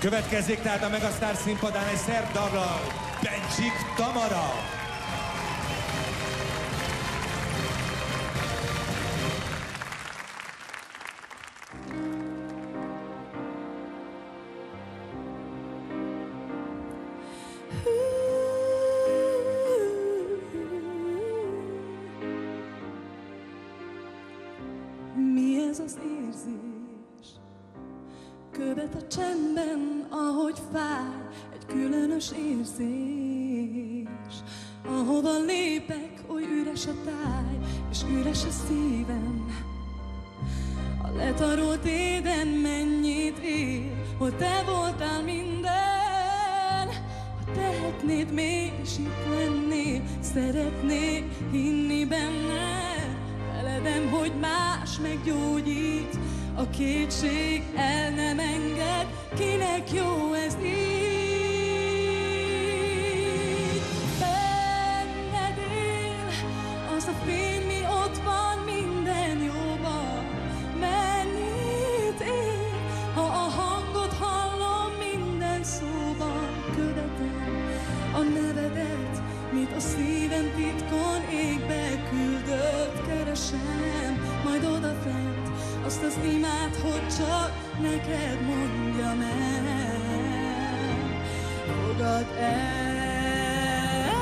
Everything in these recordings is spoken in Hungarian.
Következzék tehát a Megasztár színpadán egy szerb dallal Bencsik Tamara. Mi ez az érzés? Követ a csendben, ahogy fáj, egy különös érzés. Ahova lépek, oly üres a táj, és üres a szívem. A letarolt éden mennyit ér, hol te voltál minden. Ha tehetnéd, mégis itt lennél, szeretnék hinni benne. Feledem, hogy más meggyógyít, a kétség el nem enged, kinek jó ez így. Benned él az a fény, mi ott van minden jóban. Mennyit ér, ha a hangot hallom minden szóban. Követem a nevedet, mit a szívem titkon égbe küldött. Keresem majd odafent azt az imát, hogy csak neked mondjam el. Fogadd el.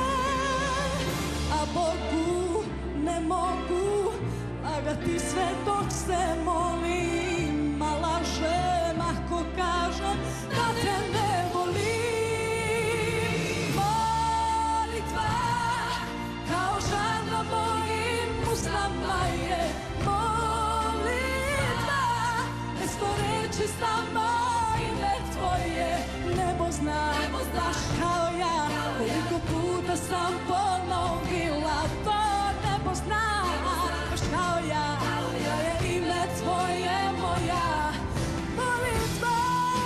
A Bogu ne mogu, a ti sve dok se molim, a lažem ako kažem da te ne volim. Molitva kao žar na mojim usnama je. Reći samo ime tvoje, nebo znaš kao ja. Koliko puta sam ponovila to, nebo znaš kao ja. Da je ime tvoje moja molitva.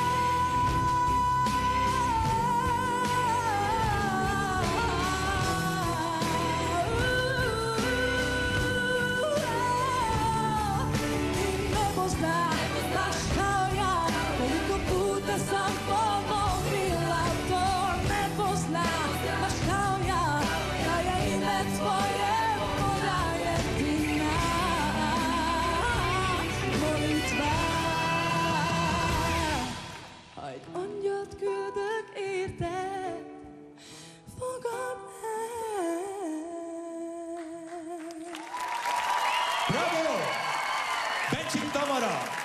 I nebo znaš sam ponovila to, nebo znaš kao ja, da je ime tvoje moja jedina molitva. Ha egy angyalt küldök érted, fogadd el. Bravo! Bencsik Tamara!